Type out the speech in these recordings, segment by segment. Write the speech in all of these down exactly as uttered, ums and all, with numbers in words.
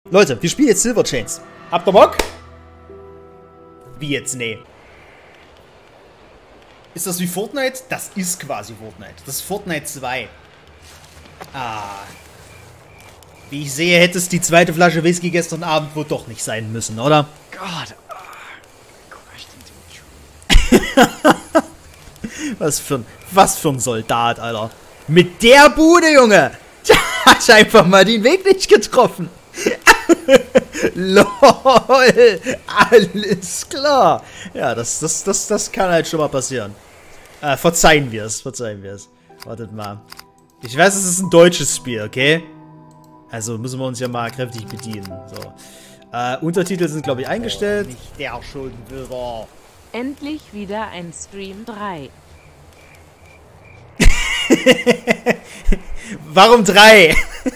Leute, wir spielen jetzt Silver Chains. Habt ihr Bock? Wie jetzt? Nee. Ist das wie Fortnite? Das ist quasi Fortnite. Das ist Fortnite zwei. Ah. Wie ich sehe, hätte es die zweite Flasche Whisky gestern Abend wohl doch nicht sein müssen, oder? God. Was für ein, was für ein Soldat, Alter. Mit der Bude, Junge. Da hat ich einfach mal den Weg nicht getroffen. LOL. Alles klar. Ja, das, das, das, das kann halt schon mal passieren. Äh, verzeihen wir es, verzeihen wir es. Wartet mal. Ich weiß, es ist ein deutsches Spiel, okay? Also müssen wir uns ja mal kräftig bedienen. So. Äh, Untertitel sind, glaube ich, eingestellt. Oh, nicht der schon wieder. Endlich wieder ein Stream drei. Warum drei?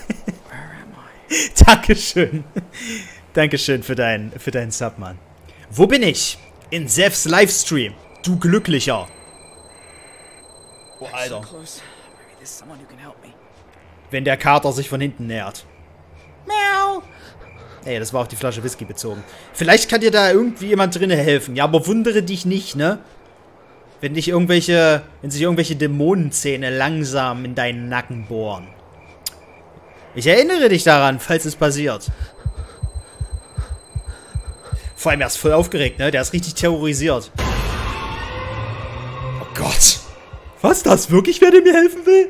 Dankeschön. Dankeschön für deinen für deinen Sub, Mann. Wo bin ich? In Zevs Livestream. Du Glücklicher. Oh, Alter. Wenn der Kater sich von hinten nähert. Miau. Ey, das war auf die Flasche Whisky bezogen. Vielleicht kann dir da irgendwie jemand drinnen helfen. Ja, aber wundere dich nicht, ne? Wenn dich irgendwelche, wenn sich irgendwelche Dämonenzähne langsam in deinen Nacken bohren. Ich erinnere dich daran, falls es passiert. Vor allem, er ist voll aufgeregt, ne? Der ist richtig terrorisiert. Oh Gott. Was, das wirklich, wer dir mir helfen will?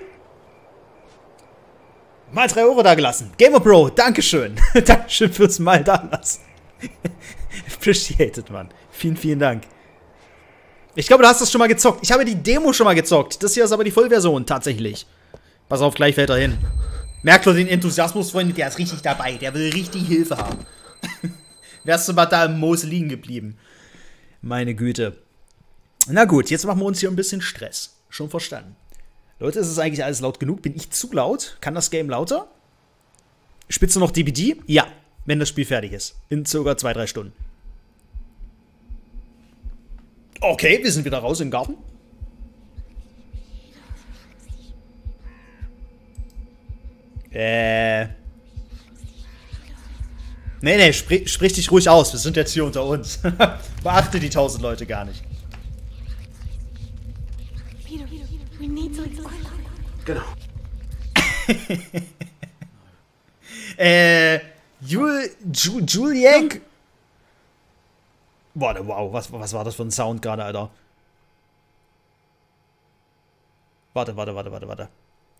Mal drei Euro da gelassen. Gamer Bro, Dankeschön. Dankeschön fürs Mal da lassen. Appreciated, Mann. Vielen, vielen Dank. Ich glaube, du hast das schon mal gezockt. Ich habe die Demo schon mal gezockt. Das hier ist aber die Vollversion, tatsächlich. Pass auf, gleich fällt er hin. Merkt doch den Enthusiasmus, Freunde, der ist richtig dabei. Der will richtig Hilfe haben. Wärst du mal da im Moos liegen geblieben. Meine Güte. Na gut, jetzt machen wir uns hier ein bisschen Stress. Schon verstanden. Leute, ist es eigentlich alles laut genug? Bin ich zu laut? Kann das Game lauter? Spitze noch D V D? Ja, wenn das Spiel fertig ist. In circa zwei, drei Stunden. Okay, wir sind wieder raus im Garten. Äh. Nee, nee, sprich, sprich dich ruhig aus. Wir sind jetzt hier unter uns. Beachte die tausend Leute gar nicht. Genau. äh, Jul, Jul, Juliank? Warte, wow, was, was war das für ein Sound gerade, Alter? Warte, warte, warte, warte, warte.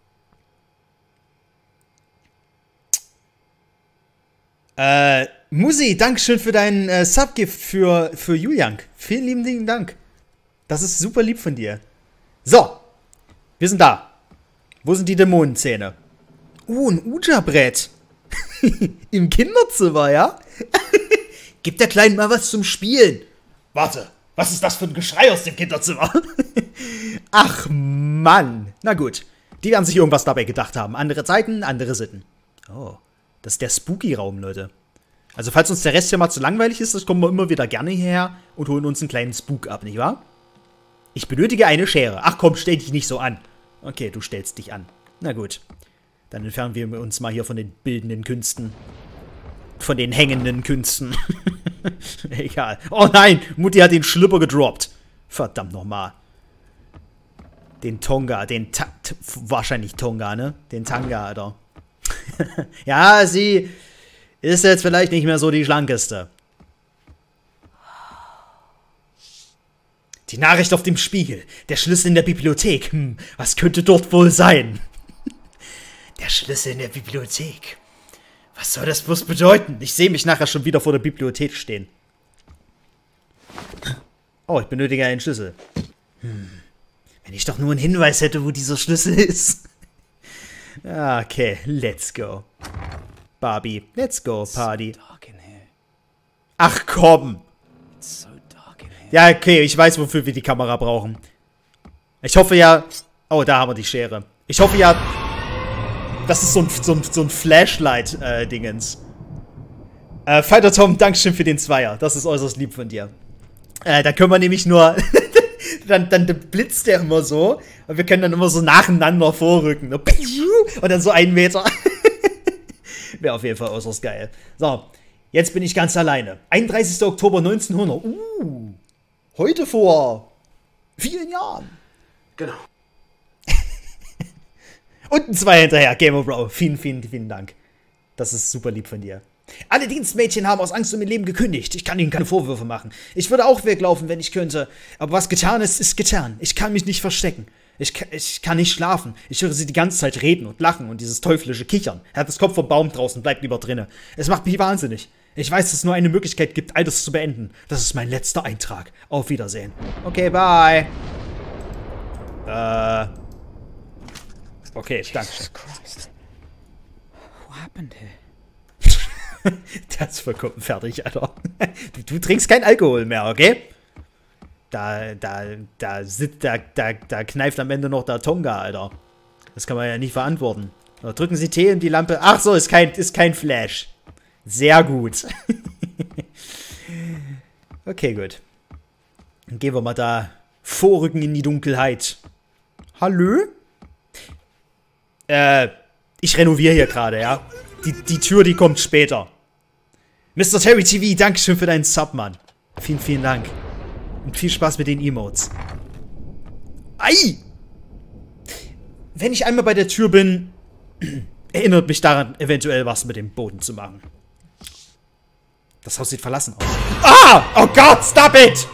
Äh, Musi, Dankeschön für deinen äh, Subgift für, für Juliank. Vielen lieben, lieben Dank. Das ist super lieb von dir. So, wir sind da. Wo sind die Dämonenzähne? Uh, ein Uja-Brett. Im Kinderzimmer, ja? Gib der Kleinen mal was zum Spielen. Warte, was ist das für ein Geschrei aus dem Kinderzimmer? Ach, Mann. Na gut, die werden sich irgendwas dabei gedacht haben. Andere Zeiten, andere Sitten. Oh, das ist der Spooky-Raum, Leute. Also falls uns der Rest ja mal zu langweilig ist, das kommen wir immer wieder gerne hierher und holen uns einen kleinen Spook ab, nicht wahr? Ich benötige eine Schere. Ach komm, stell dich nicht so an. Okay, du stellst dich an. Na gut. Dann entfernen wir uns mal hier von den bildenden Künsten. Von den hängenden Künsten. Egal. Oh nein, Mutti hat den Schlüpper gedroppt. Verdammt nochmal. Den Tonga, den Ta wahrscheinlich Tonga, ne? Den Tanga, Alter. Ja, sie ist jetzt vielleicht nicht mehr so die schlankeste. Die Nachricht auf dem Spiegel. Der Schlüssel in der Bibliothek. Hm, was könnte dort wohl sein? Der Schlüssel in der Bibliothek. Was soll das bloß bedeuten? Ich sehe mich nachher schon wieder vor der Bibliothek stehen. Oh, ich benötige einen Schlüssel. Hm. Wenn ich doch nur einen Hinweis hätte, wo dieser Schlüssel ist. Okay, let's go. Barbie, let's go, Party. Ach komm. Ja, okay, ich weiß, wofür wir die Kamera brauchen. Ich hoffe ja... Oh, da haben wir die Schere. Ich hoffe ja... Das ist so ein, so ein, so ein Flashlight-Dingens. Äh, äh, Fighter Tom, Dankeschön für den Zweier. Das ist äußerst lieb von dir. Äh, da können wir nämlich nur... dann, dann blitzt der immer so. Und wir können dann immer so nacheinander vorrücken. Und dann so einen Meter. Wäre auf jeden Fall äußerst geil. So, jetzt bin ich ganz alleine. einunddreißigster Oktober neunzehnhundert. Uh, heute vor vielen Jahren. Genau. Und ein Zwei hinterher. Gamer Bro. Vielen, vielen, vielen Dank. Das ist super lieb von dir. Alle Dienstmädchen haben aus Angst um ihr Leben gekündigt. Ich kann ihnen keine Vorwürfe machen. Ich würde auch weglaufen, wenn ich könnte. Aber was getan ist, ist getan. Ich kann mich nicht verstecken. Ich kann, ich kann nicht schlafen. Ich höre sie die ganze Zeit reden und lachen und dieses teuflische Kichern. Er hat das Kopf vom Baum draußen, bleibt lieber drinne. Es macht mich wahnsinnig. Ich weiß, dass es nur eine Möglichkeit gibt, all das zu beenden. Das ist mein letzter Eintrag. Auf Wiedersehen. Okay, bye. Äh. Okay, danke. Jesus Christ. What happened here? Der ist vollkommen fertig, Alter. Du, du trinkst kein Alkohol mehr, okay? Da, da, da sitzt, da, da, da kneift am Ende noch der Tonga, Alter. Das kann man ja nicht verantworten. Oder drücken Sie T in die Lampe. Ach so, ist kein, ist kein Flash. Sehr gut. Okay, gut. Dann gehen wir mal da vorrücken in die Dunkelheit. Hallo? Äh, ich renoviere hier gerade, ja? Die, die Tür, die kommt später. Mister Terry T V, Dankeschön für deinen Sub, Mann. Vielen, vielen Dank. Und viel Spaß mit den Emotes. Ei! Wenn ich einmal bei der Tür bin, erinnert mich daran, eventuell was mit dem Boden zu machen. Das Haus sieht verlassen aus. Ah! Oh Gott, stop it!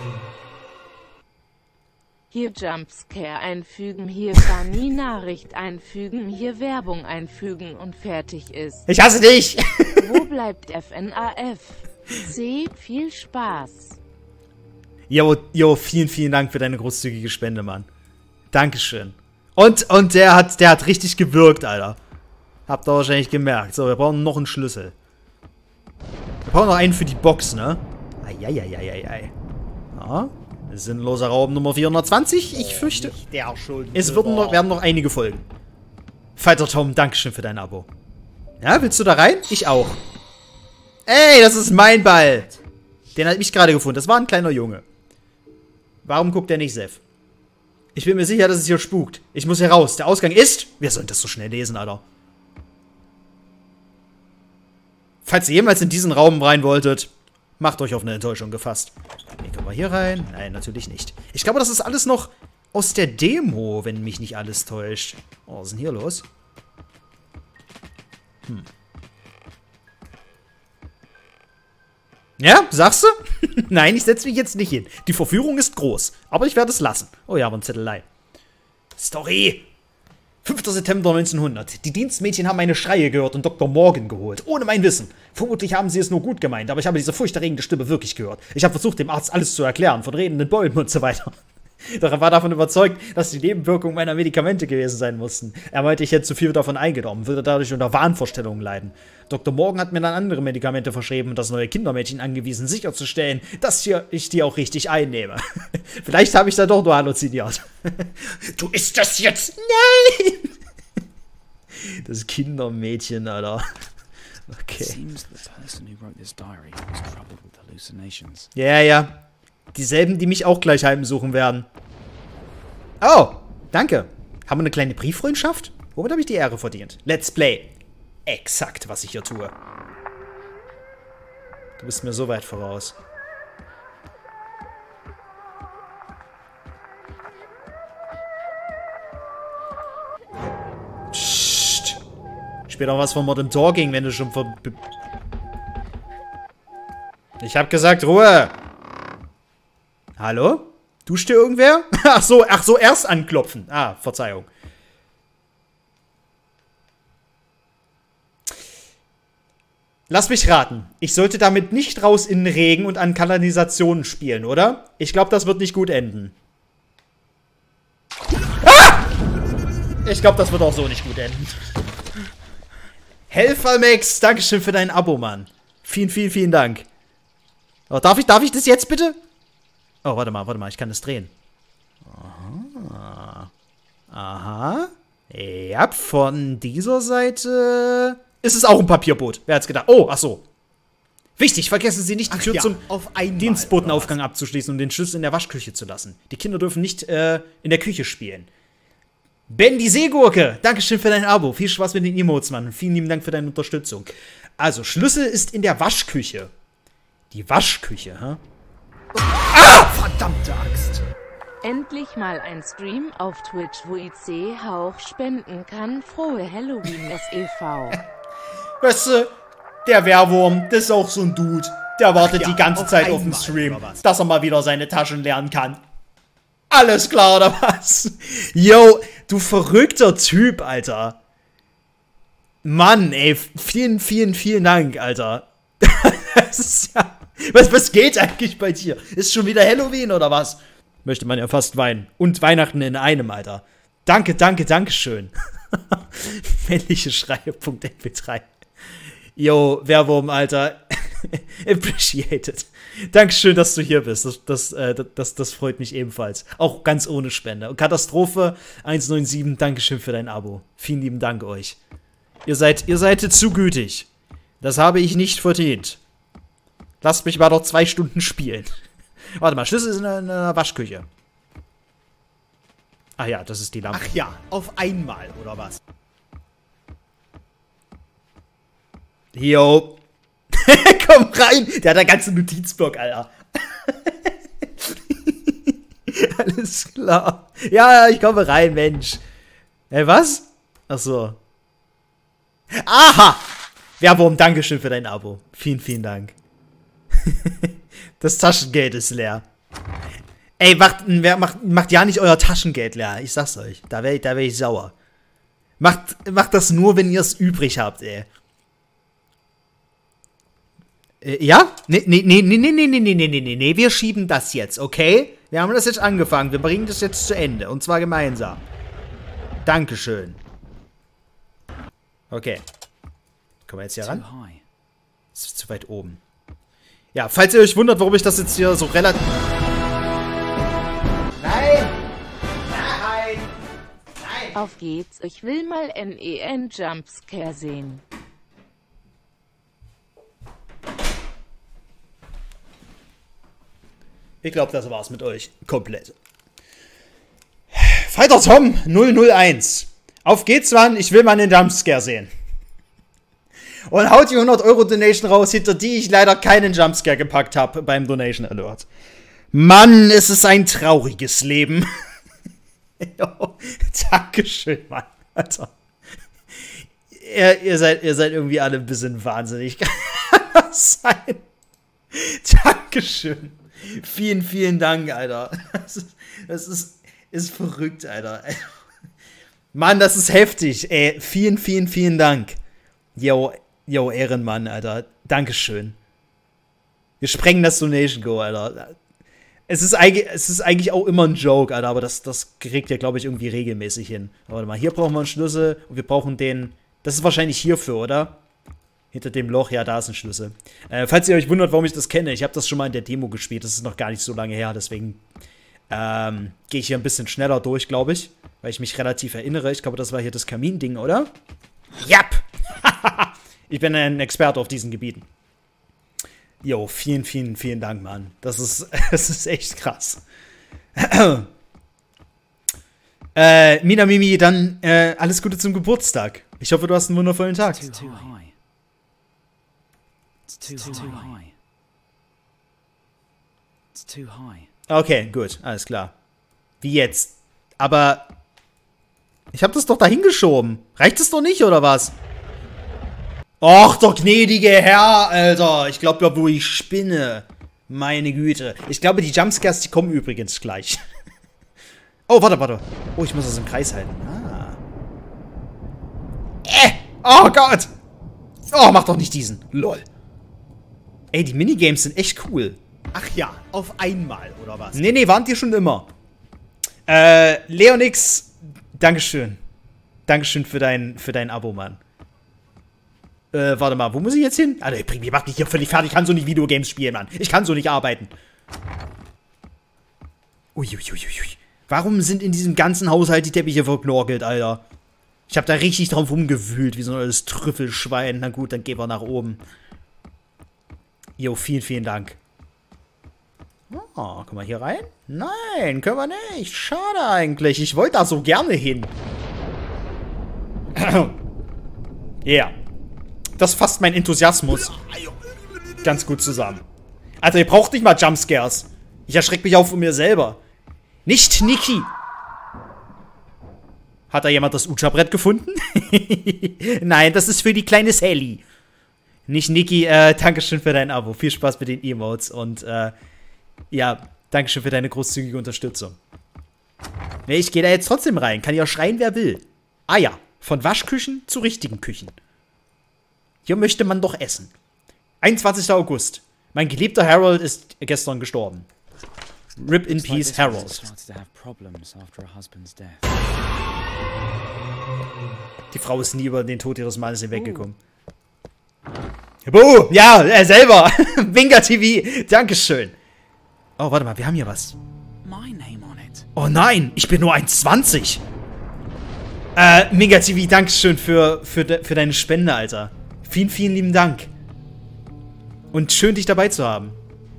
Hier Jumpscare einfügen, hier Funny Nachricht einfügen, hier Werbung einfügen und fertig ist. Ich hasse dich! Wo bleibt F N A F? C, viel Spaß. Jo, jo, vielen, vielen Dank für deine großzügige Spende, Mann. Dankeschön. Und, und der hat, der hat richtig gewirkt, Alter. Habt ihr wahrscheinlich gemerkt. So, wir brauchen noch einen Schlüssel. Wir brauchen noch einen für die Box, ne? Eieieiei. Ja. Sinnloser Raum Nummer vierhundertzwanzig. Ich fürchte, Der Schuld. es werden noch, werden noch einige folgen. Fighter Tom, Dankeschön für dein Abo. Ja, willst du da rein? Ich auch. Ey, das ist mein Ball. Den hat ich gerade gefunden. Das war ein kleiner Junge. Warum guckt der nicht Sef? Ich bin mir sicher, dass es hier spukt. Ich muss hier raus. Der Ausgang ist... Wir sollen das so schnell lesen, Alter. Falls ihr jemals in diesen Raum rein wolltet, macht euch auf eine Enttäuschung gefasst. Wie können wir hier rein? Nein, natürlich nicht. Ich glaube, das ist alles noch aus der Demo, wenn mich nicht alles täuscht. Oh, was ist denn hier los? Hm. Ja, sagst du? Nein, ich setze mich jetzt nicht hin. Die Verführung ist groß, aber ich werde es lassen. Oh ja, aber ein Zettelei. Story. fünfter September neunzehnhundert. Die Dienstmädchen haben meine Schreie gehört und Doktor Morgan geholt. Ohne mein Wissen. Vermutlich haben sie es nur gut gemeint, aber ich habe diese furchterregende Stimme wirklich gehört. Ich habe versucht, dem Arzt alles zu erklären, von redenden Bäumen und so weiter. Doch er war davon überzeugt, dass die Nebenwirkungen meiner Medikamente gewesen sein mussten. Er meinte, ich hätte zu viel davon eingenommen, würde dadurch unter Wahnvorstellungen leiden. Doktor Morgan hat mir dann andere Medikamente verschrieben und das neue Kindermädchen angewiesen, sicherzustellen, dass ich die auch richtig einnehme. Vielleicht habe ich da doch nur halluziniert. Du isst das jetzt? Nein! Das Kindermädchen, Alter. Okay. Ja, yeah, ja. Dieselben, die mich auch gleich heimsuchen werden. Oh, danke. Haben wir eine kleine Brieffreundschaft? Womit habe ich die Ehre verdient? Let's play. Exakt, was ich hier tue. Du bist mir so weit voraus. Psst. Spiel doch was von Modern Talking, wenn du schon ver... Ich hab gesagt, Ruhe. Hallo? Duscht dir irgendwer? Ach so, ach so, erst anklopfen. Ah, Verzeihung. Lass mich raten. Ich sollte damit nicht raus in den Regen und an Kanalisationen spielen, oder? Ich glaube, das wird nicht gut enden. Ah! Ich glaube, das wird auch so nicht gut enden. Helfermax, Dankeschön für dein Abo, Mann. Vielen, vielen, vielen Dank. Oh, darf ich, darf ich das jetzt bitte? Oh, warte mal, warte mal, ich kann das drehen. Aha. Aha. Ja, von dieser Seite ist es auch ein Papierboot. Wer hat's gedacht? Oh, ach so. Wichtig, vergessen Sie nicht, die Tür ja, zum Dienstbotenaufgang abzuschließen und den Schlüssel in der Waschküche zu lassen. Die Kinder dürfen nicht äh, in der Küche spielen. Ben die Seegurke, Dankeschön für dein Abo. Viel Spaß mit den Emotes, Mann. Vielen lieben Dank für deine Unterstützung. Also, Schlüssel ist in der Waschküche. Die Waschküche, hä? Ah! Verdammte Axt! Endlich mal ein Stream auf Twitch, wo I C Hauch spenden kann. Frohe Halloween, S E V. Weißt du, der Wehrwurm, das ist auch so ein Dude. Der wartet Ach ja, die ganze auf Zeit auf den einmal, Stream, oder was? dass er mal wieder seine Taschen lernen kann. Alles klar, oder was? Yo, du verrückter Typ, Alter. Mann, ey, vielen, vielen, vielen Dank, Alter. Das ist ja... Was, was geht eigentlich bei dir? Ist schon wieder Halloween, oder was? Möchte man ja fast weinen. Und Weihnachten in einem, Alter. Danke, danke, danke schön. Männliche Schreie.m p drei. Yo, Werbung, Alter. Appreciated. Dankeschön, dass du hier bist. Das, das, äh, das, das freut mich ebenfalls. Auch ganz ohne Spende. Und Katastrophe eins neun sieben, Dankeschön für dein Abo. Vielen lieben Dank euch. Ihr seid, ihr seid zu gütig. Das habe ich nicht verdient. Lasst mich mal noch zwei Stunden spielen. Warte mal, Schlüssel ist in der, in der Waschküche. Ach ja, das ist die Lampe. Ach ja, auf einmal, oder was? Jo. Komm rein. Der hat einen ganzen Notizblock, Alter. Alles klar. Ja, ich komme rein, Mensch. Ey, was? Ach so. Aha! Werbung, Dankeschön für dein Abo. Vielen, vielen Dank. Das Taschengeld ist leer. Ey, macht, macht, macht ja nicht euer Taschengeld leer. Ich sag's euch. Da wäre da wär ich sauer. Macht, macht das nur, wenn ihr es übrig habt, ey. Äh, ja? Nee, nee, nee, nee, nee, nee, nee, nee, nee, nee, nee, wir schieben das jetzt, okay? Wir haben das jetzt angefangen. Wir bringen das jetzt zu Ende. Und zwar gemeinsam. Dankeschön. Okay. Kommen wir jetzt hier ran? Das ist zu weit oben. Ja, falls ihr euch wundert, warum ich das jetzt hier so relativ... Nein! Nein! Nein! Auf geht's, ich will mal N E N Jumpscare sehen. Ich glaube, das war's mit euch. Komplett. Fighter Tom null null eins. Auf geht's, Mann. Ich will mal einen Jumpscare sehen. Und haut die hundert Euro Donation raus, hinter die ich leider keinen Jumpscare gepackt habe beim Donation Alert. Mann, es ist ein trauriges Leben. Jo, Dankeschön, Mann. Alter. Ihr, ihr, seid, ihr seid irgendwie alle ein bisschen wahnsinnig. Kann das sein? Dankeschön. Vielen, vielen Dank, Alter. Das ist, das ist, ist verrückt, Alter. Mann, das ist heftig. Ey, vielen, vielen, vielen Dank. Yo, yo, Ehrenmann, Alter. Dankeschön. Wir sprengen das Donation Go, Alter. Es ist, eigentlich, es ist eigentlich auch immer ein Joke, Alter, aber das, das kriegt ihr, glaube ich, irgendwie regelmäßig hin. Warte mal, hier brauchen wir einen Schlüssel und wir brauchen den. Das ist wahrscheinlich hierfür, oder? Hinter dem Loch, ja, da ist ein Schlüssel. Äh, falls ihr euch wundert, warum ich das kenne, ich habe das schon mal in der Demo gespielt, das ist noch gar nicht so lange her, deswegen ähm, gehe ich hier ein bisschen schneller durch, glaube ich. Weil ich mich relativ erinnere. Ich glaube, das war hier das Kaminding, oder? Jap! Ich bin ein Experte auf diesen Gebieten. Jo, vielen, vielen, vielen Dank, Mann. Das ist, das ist echt krass. äh, Mina Mimi, dann äh, alles Gute zum Geburtstag. Ich hoffe, du hast einen wundervollen Tag. Okay, gut, alles klar. Wie jetzt? Aber ich habe das doch dahin geschoben. Reicht es doch nicht, oder was? Och, der gnädige Herr, Alter. Ich glaube ja, wo ich spinne. Meine Güte. Ich glaube, die Jumpscares, die kommen übrigens gleich. Oh, warte, warte. Oh, ich muss das im Kreis halten. Ah. Äh. Oh Gott. Oh, mach doch nicht diesen. Lol. Ey, die Minigames sind echt cool. Ach ja, auf einmal, oder was? Nee, nee, waren die schon immer. Äh, Leonix, Dankeschön. Dankeschön für dein, für dein Abo, Mann. Äh, warte mal, wo muss ich jetzt hin? Alter, ich mach mich hier völlig fertig. Ich kann so nicht Videogames spielen, Mann. Ich kann so nicht arbeiten. Uiuiuiui. Warum sind in diesem ganzen Haushalt die Teppiche verknorkelt, Alter? Ich hab da richtig drauf rumgewühlt, wie so ein altes Trüffelschwein. Na gut, dann gehen wir nach oben. Jo, vielen, vielen Dank. Oh, können wir hier rein? Nein, können wir nicht. Schade eigentlich. Ich wollte da so gerne hin. Ja. Das fasst mein Enthusiasmus ganz gut zusammen. Also ihr braucht nicht mal Jumpscares. Ich erschrecke mich auch von mir selber. Nicht Niki. Hat da jemand das Ucha-Brett gefunden? Nein, das ist für die kleine Sally. Nicht Niki, äh, Dankeschön für dein Abo. Viel Spaß mit den Emotes und, äh, ja, Dankeschön für deine großzügige Unterstützung. Nee, ich gehe da jetzt trotzdem rein. Kann ja schreien, wer will. Ah ja, von Waschküchen zu richtigen Küchen. Hier möchte man doch essen. einundzwanzigster August. Mein geliebter Harold ist gestern gestorben. Rip in peace, Harold. Die Frau ist nie über den Tod ihres Mannes hinweggekommen. Buh, ja, er selber. Binga T V, Dankeschön. Oh, warte mal, wir haben hier was. Oh nein, ich bin nur eins zwanzig. Äh, Mega T V, Dankeschön für, für, de, für deine Spende, Alter. Vielen, vielen lieben Dank. Und schön, dich dabei zu haben.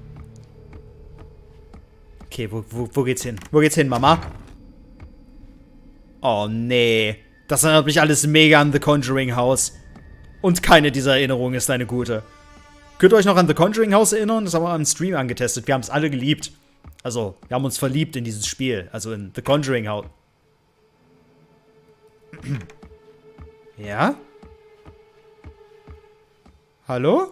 Okay, wo, wo, wo geht's hin? Wo geht's hin, Mama? Oh, nee. Das erinnert mich alles mega an The Conjuring House. Und keine dieser Erinnerungen ist eine gute. Könnt ihr euch noch an The Conjuring House erinnern? Das haben wir am Stream angetestet. Wir haben es alle geliebt. Also, wir haben uns verliebt in dieses Spiel. Also in The Conjuring House. Ja? Hallo?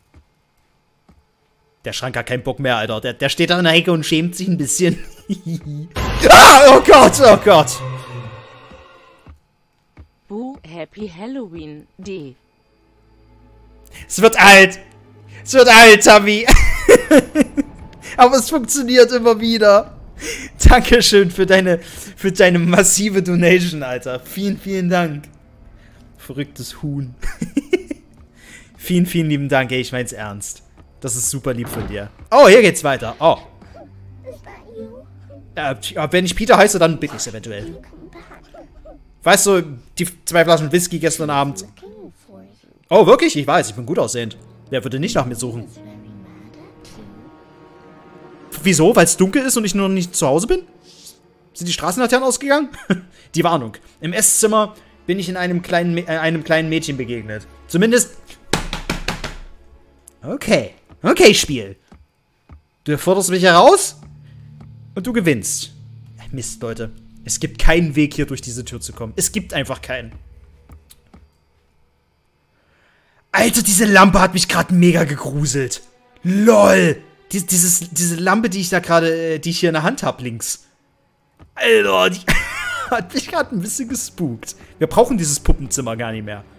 Der Schrank hat keinen Bock mehr, Alter. Der, der steht da in der Ecke und schämt sich ein bisschen. Ah, oh Gott, oh Gott. Buh, Happy Halloween, D. Es wird alt. Es wird alt, Tammy. Aber es funktioniert immer wieder. Dankeschön für deine, für deine massive Donation, Alter. Vielen, vielen Dank. Verrücktes Huhn. Vielen, vielen lieben Dank, ey, ich mein's ernst. Das ist super lieb von dir. Oh, hier geht's weiter. Oh. Äh, wenn ich Peter heiße, dann bin ich's eventuell. Weißt du, die zwei Flaschen Whisky gestern Abend. Oh, wirklich? Ich weiß, ich bin gut aussehend. Wer würde nicht nach mir suchen? Wieso? Weil es dunkel ist und ich nur nicht zu Hause bin? Sind die Straßenlaternen ausgegangen? Die Warnung. Im Esszimmer bin ich in einem kleinen, äh, einem kleinen Mädchen begegnet. Zumindest... Okay. Okay, Spiel. Du forderst mich heraus und du gewinnst. Mist, Leute. Es gibt keinen Weg, hier durch diese Tür zu kommen. Es gibt einfach keinen. Alter, diese Lampe hat mich gerade mega gegruselt. LOL. Dies, dieses, diese Lampe, die ich da gerade, die ich hier in der Hand habe, links. Alter, die hat mich gerade ein bisschen gespukt. Wir brauchen dieses Puppenzimmer gar nicht mehr.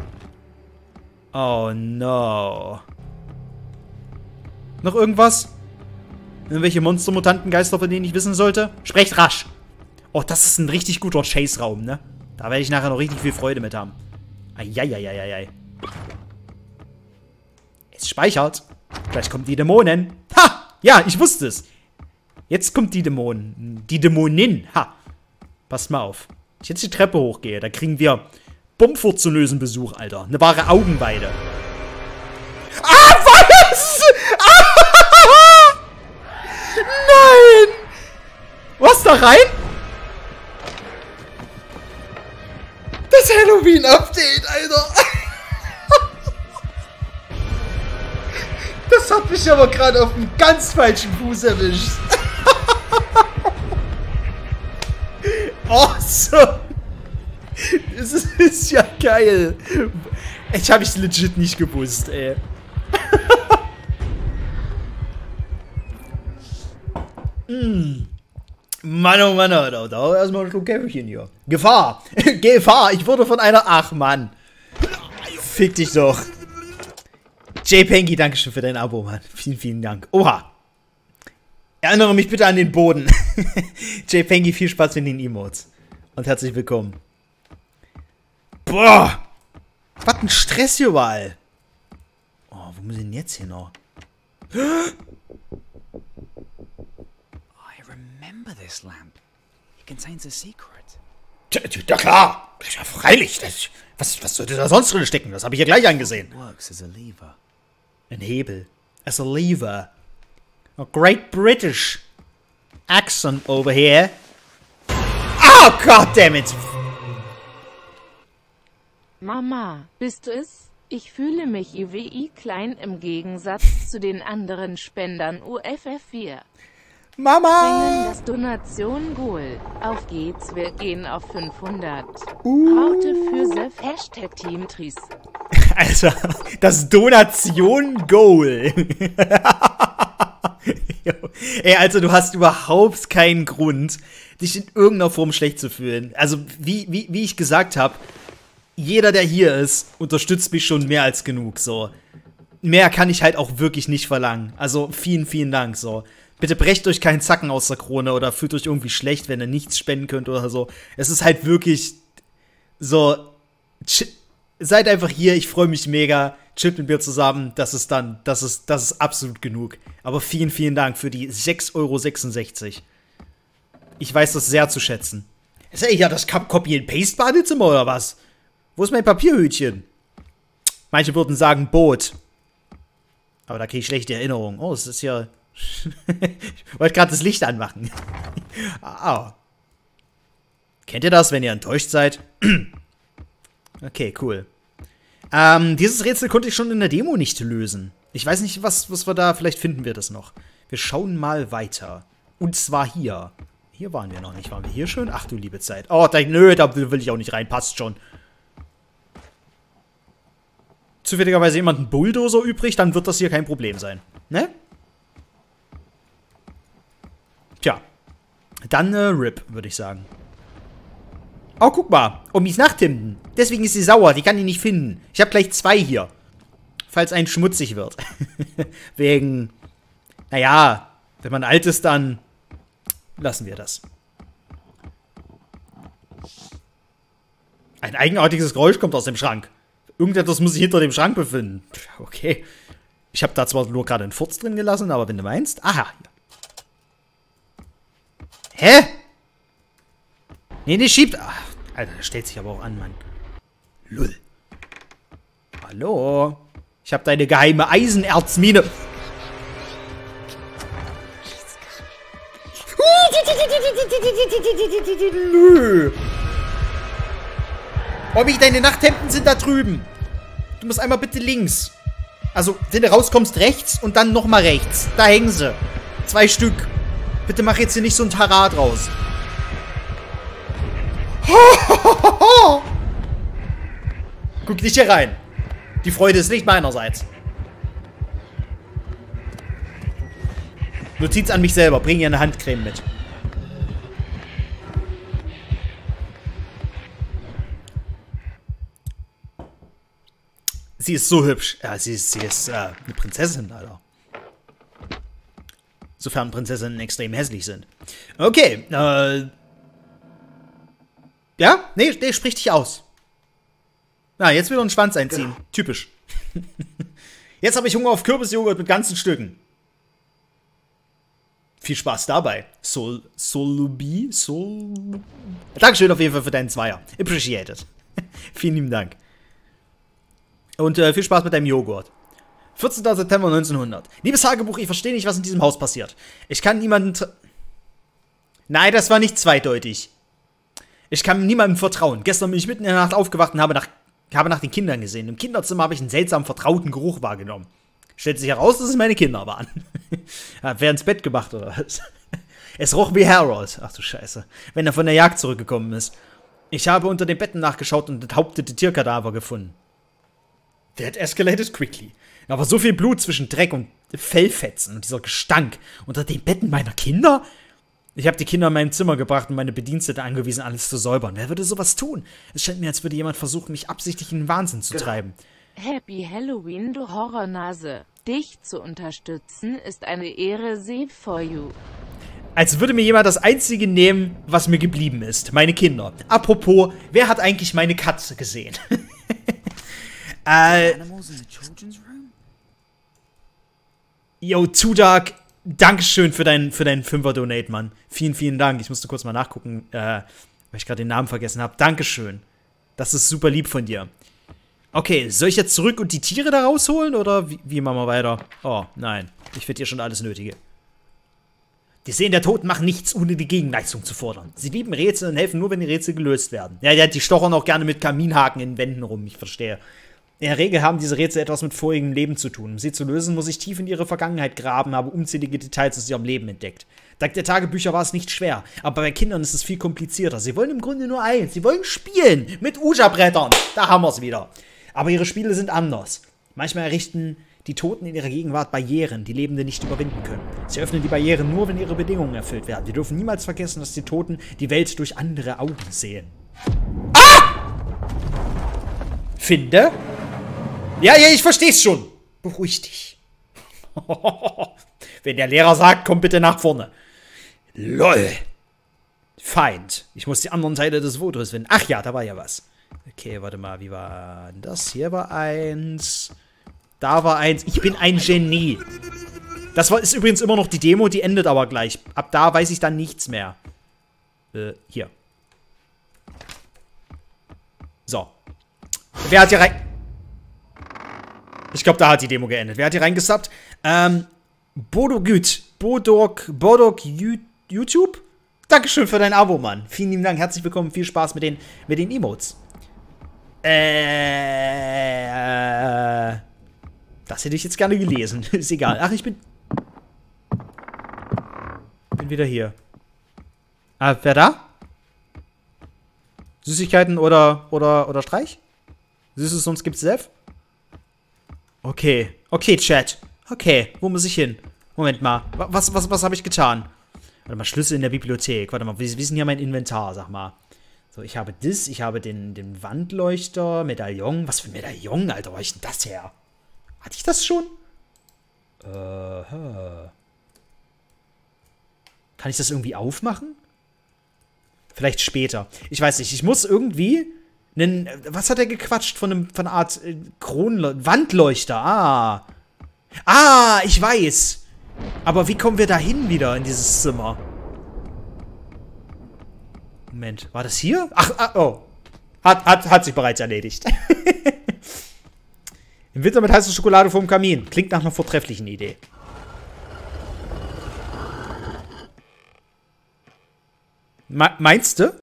Oh no. Noch irgendwas? Irgendwelche Monster-Mutanten-Geister, von denen ich wissen sollte? Sprecht rasch. Oh, das ist ein richtig guter Chase-Raum, ne? Da werde ich nachher noch richtig viel Freude mit haben. Eieieiei. Es speichert. Gleich kommt die Dämonin. Ha! Ja, ich wusste es. Jetzt kommt die Dämonin. Die Dämonin. Ha! Passt mal auf. Wenn ich jetzt die Treppe hochgehe, da kriegen wir bummfurzenösen Besuch, Alter. Eine wahre Augenweide. Ah, was? Ah! Nein! Was, da rein? Das Halloween-Update, Alter. Das hat mich aber gerade auf einen ganz falschen Fuß erwischt. Awesome. Das ist, ist ja geil. Ich habe es legit nicht gewusst, ey. mm. Mann, oh Mann, Alter. Da erstmal ein Schluck Käferchen hier. Gefahr. Gefahr. Ich wurde von einer... Ach, Mann. Fick dich doch. J. Pengi, dankeschön für dein Abo, Mann. Vielen, vielen Dank. Oha. Erinnere mich bitte an den Boden. J. Pengi, viel Spaß mit den Emotes. Und herzlich willkommen. Boah. Was ein Stress hier überall. Oh, wo muss ich denn jetzt hin noch? I remember this lamp. It contains a secret. Ja klar. Ja, freilich. Das, was, was sollte da sonst drin stecken? Das habe ich ja gleich angesehen. Works as a lever. Ein Hebel. As a lever. A great British accent over here. Oh, God damn it. Mama, bist du es? Ich fühle mich I W I klein im Gegensatz zu den anderen Spendern U F F vier. Mama! Bringen das Donation Goal. Auf geht's, wir gehen auf fünfhundert. Uh. Raute für Sef, Hashtag Team Tries. Alter, das Donation Goal. Ey, also du hast überhaupt keinen Grund, dich in irgendeiner Form schlecht zu fühlen. Also, wie, wie, wie ich gesagt habe, jeder, der hier ist, unterstützt mich schon mehr als genug, so. Mehr kann ich halt auch wirklich nicht verlangen. Also, vielen, vielen Dank, so. Bitte brecht euch keinen Zacken aus der Krone oder fühlt euch irgendwie schlecht, wenn ihr nichts spenden könnt oder so. Es ist halt wirklich so, seid einfach hier, ich freue mich mega, chillt mit mir zusammen, das ist dann, das ist, das ist absolut genug. Aber vielen, vielen Dank für die sechs Euro sechsundsechzig. Ich weiß das sehr zu schätzen. Ist ja ja das Copy-and-Paste-Badezimmer oder was? Wo ist mein Papierhütchen? Manche würden sagen Boot. Aber da kriege ich schlechte Erinnerungen. Oh, es ist ja... ich wollte gerade das Licht anmachen. Ah. Kennt ihr das, wenn ihr enttäuscht seid? Okay, cool. Ähm, dieses Rätsel konnte ich schon in der Demo nicht lösen. Ich weiß nicht, was, was wir da... Vielleicht finden wir das noch. Wir schauen mal weiter. Und zwar hier. Hier waren wir noch nicht. Waren wir hier schon? Ach du liebe Zeit. Oh, da, nö, da will ich auch nicht rein. Passt schon. Zufälligerweise jemand einen Bulldozer übrig, dann wird das hier kein Problem sein. Ne? Tja. Dann äh, R I P, würde ich sagen. Oh, guck mal. Omis Nachthemden. Deswegen ist sie sauer. Die kann ich nicht finden. Ich habe gleich zwei hier. Falls ein schmutzig wird. Wegen... Naja, wenn man alt ist, dann... Lassen wir das. Ein eigenartiges Geräusch kommt aus dem Schrank. Irgendetwas muss sich hinter dem Schrank befinden. Okay. Ich habe da zwar nur gerade einen Furz drin gelassen, aber wenn du meinst... Aha. Hä? Nee, nee, schiebt... Ach, Alter, das stellt sich aber auch an, Mann. Lull. Hallo? Ich habe deine geheime Eisenerzmine... Nö. Bobby, deine Nachthemden sind da drüben. Du musst einmal bitte links. Also, wenn du rauskommst, rechts und dann nochmal rechts. Da hängen sie. Zwei Stück. Bitte mach jetzt hier nicht so ein Tarat raus. Guck nicht hier rein. Die Freude ist nicht meinerseits. Notiz an mich selber. Bring ihr eine Handcreme mit. Sie ist so hübsch. Ja, sie ist, sie ist äh, eine Prinzessin, Alter. Sofern Prinzessinnen extrem hässlich sind. Okay, äh... Ja? Nee, nee, sprich dich aus. Na, jetzt wieder einen Schwanz einziehen. Genau. Typisch. Jetzt habe ich Hunger auf Kürbisjoghurt mit ganzen Stücken. Viel Spaß dabei. Sol... Solubi? Sol... Dankeschön auf jeden Fall für deinen Zweier. Appreciated. Vielen lieben Dank. Und äh, viel Spaß mit deinem Joghurt. vierzehnter September neunzehnhundert. Liebes Tagebuch, ich verstehe nicht, was in diesem Haus passiert. Ich kann niemanden... Nein, das war nicht zweideutig. Ich kann niemandem vertrauen. Gestern bin ich mitten in der Nacht aufgewacht und habe nach, habe nach den Kindern gesehen. Im Kinderzimmer habe ich einen seltsamen, vertrauten Geruch wahrgenommen. Stellt sich heraus, dass es meine Kinder waren. Hat wer ins Bett gemacht, oder was? Es roch wie Harold. Ach du Scheiße. Wenn er von der Jagd zurückgekommen ist. Ich habe unter den Betten nachgeschaut und enthauptete Tierkadaver gefunden. That escalated quickly. Aber so viel Blut zwischen Dreck und Fellfetzen und dieser Gestank unter den Betten meiner Kinder? Ich habe die Kinder in mein Zimmer gebracht und meine Bedienstete angewiesen, alles zu säubern. Wer würde sowas tun? Es scheint mir, als würde jemand versuchen, mich absichtlich in den Wahnsinn zu treiben. Happy Halloween, du Horrornase. Dich zu unterstützen ist eine Ehre, save for you. Als würde mir jemand das Einzige nehmen, was mir geblieben ist. Meine Kinder. Apropos, wer hat eigentlich meine Katze gesehen? Äh. Yo, Tudak, Dankeschön für deinen für deinen Fünfer-Donate, Mann. Vielen, vielen Dank. Ich musste kurz mal nachgucken, äh, weil ich gerade den Namen vergessen habe. Dankeschön. Das ist super lieb von dir. Okay, soll ich jetzt zurück und die Tiere da rausholen, oder wie, wie machen wir weiter? Oh, nein. Ich finde hier schon alles Nötige. Die Seelen der Toten machen nichts, ohne die Gegenleistung zu fordern. Sie lieben Rätsel und helfen nur, wenn die Rätsel gelöst werden. Ja, ja, die stochern auch gerne mit Kaminhaken in Wänden rum, ich verstehe. In der Regel haben diese Rätsel etwas mit vorigem Leben zu tun. Um sie zu lösen, muss ich tief in ihre Vergangenheit graben, habe unzählige Details aus ihrem Leben entdeckt. Dank der Tagebücher war es nicht schwer, aber bei Kindern ist es viel komplizierter. Sie wollen im Grunde nur eins, sie wollen spielen mit Ouija-Brettern. Da haben wir es wieder. Aber ihre Spiele sind anders. Manchmal errichten die Toten in ihrer Gegenwart Barrieren, die Lebende nicht überwinden können. Sie öffnen die Barrieren nur, wenn ihre Bedingungen erfüllt werden. Wir dürfen niemals vergessen, dass die Toten die Welt durch andere Augen sehen. Ah! Finde? Ja, ja, ich versteh's schon. Beruhig dich. Wenn der Lehrer sagt, komm bitte nach vorne. LOL. Feind. Ich muss die anderen Teile des Fotos finden. Ach ja, da war ja was. Okay, warte mal, wie war das? Hier war eins. Da war eins. Ich bin ein Genie. Das war, ist übrigens immer noch die Demo, die endet aber gleich. Ab da weiß ich dann nichts mehr. Äh, hier. So. Wer hat hier rein... Ich glaube, da hat die Demo geendet. Wer hat hier reingesubbt? Ähm, Bodogüt. Bodog, Bodog YouTube? Dankeschön für dein Abo, Mann. Vielen lieben Dank. Herzlich willkommen. Viel Spaß mit den, mit den Emotes. Äh, das hätte ich jetzt gerne gelesen. Ist egal. Ach, ich bin... Bin wieder hier. Ah, wer da? Süßigkeiten oder, oder, oder Streich? Süßes, sonst gibt's Sef? Okay. Okay, Chat. Okay, wo muss ich hin? Moment mal. Was, was, was habe ich getan? Warte mal, Schlüssel in der Bibliothek. Warte mal, wie ist denn hier mein Inventar, sag mal. So, ich habe das, ich habe den, den Wandleuchter, Medaillon. Was für ein Medaillon, Alter? Wo hab ich denn das her? Hatte ich das schon? Äh, huh. Kann ich das irgendwie aufmachen? Vielleicht später. Ich weiß nicht, ich muss irgendwie... Nen, was hat er gequatscht von, einem, von einer Art äh, Kronleuchter? Wandleuchter, ah. Ah, ich weiß. Aber wie kommen wir da hin wieder in dieses Zimmer? Moment, war das hier? Ach, ah, oh. Hat, hat, hat sich bereits erledigt. Im Winter mit heißer Schokolade vorm Kamin. Klingt nach einer vortrefflichen Idee. Me- meinst du?